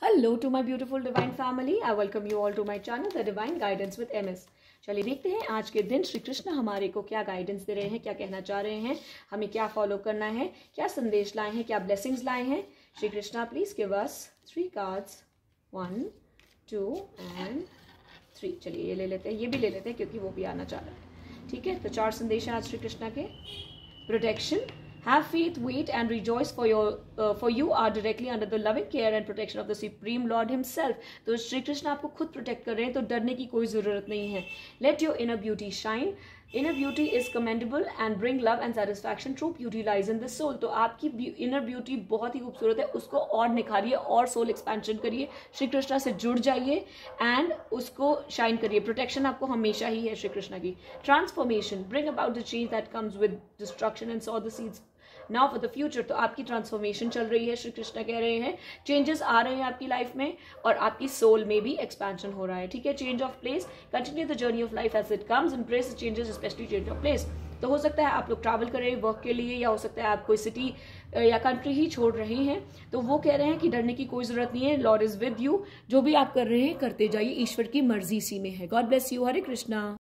Hello to my beautiful divine family. I welcome you all to my channel, The Divine Guidance with MS. चलिए देखते हैं आज के दिन श्री कृष्ण हमारे को क्या गाइडेंस दे रहे हैं, क्या कहना चाह रहे हैं, हमें क्या फॉलो करना है, क्या संदेश लाए हैं, क्या ब्लेसिंग्स लाए हैं. Shri Krishna please give us 3 cards 1, 2 and 3. चलिए ये ले लेते हैं, ये भी ले लेते हैं क्योंकि वो भी आना चाह रहा है. ठीक है, तो 4 संदेश हैं आज श्री कृष्णा के. Protection. Have faith, wait, and rejoice, for you are directly under the loving care and protection of the Supreme Lord Himself. तो श्री कृष्ण आपको खुद प्रोटेक्ट कर रहे हैं, तो डरने की कोई ज़रूरत नहीं है. Let your inner beauty shine. Inner beauty is commendable and bring love and satisfaction. True beauty lies in the soul. तो आपकी inner beauty बहुत ही खूबसूरत है, उसको और निखारिए और soul expansion करिए. श्री कृष्णा से जुड़ जाइए and उसको shine करिए. Protection आपको हमेशा ही है श्री कृष्णा की. Transformation. Bring about the change that comes with destruction and sow the seeds now for the future. तो आपकी ट्रांसफॉर्मेशन चल रही है, श्री कृष्ण कह रहे हैं चेंजेस आ रहे हैं आपकी लाइफ में और आपकी सोल में भी एक्सपेंशन हो रहा है. ठीक है, change of place. Continue the journey of life as it comes. Embrace the changes, especially change of place. तो हो सकता है आप लोग ट्रैवल कर रहे हैं वर्क के लिए, या हो सकता है आप कोई सिटी या कंट्री ही छोड़ रहे हैं. तो वो कह रहे हैं कि डरने की कोई जरूरत नहीं है. Lord is with you. जो भी आप कर रहे हैं करते जाइए, ईश्वर की मर्जी इसी में है. God bless you. Hare Krishna.